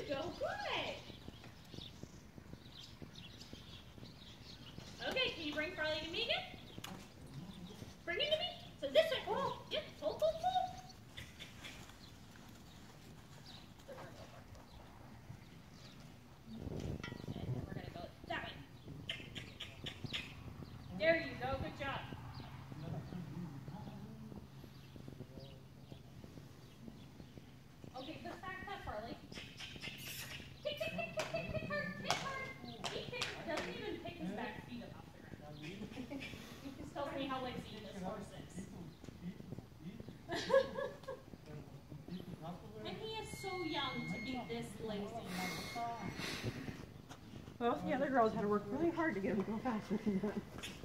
go. Good. Okay, can you bring Farley to me again? Bring him to me. So this way. Oh, yep. Pull. And we're going to go that way. There you go. Good job. Okay, this back cut, Farley. Kick hard. He doesn't even pick his back feet up off the ground. This tells me how lazy this horse is. And he is so young to be this lazy. Well, the other girls had to work really hard to get him to go faster than that.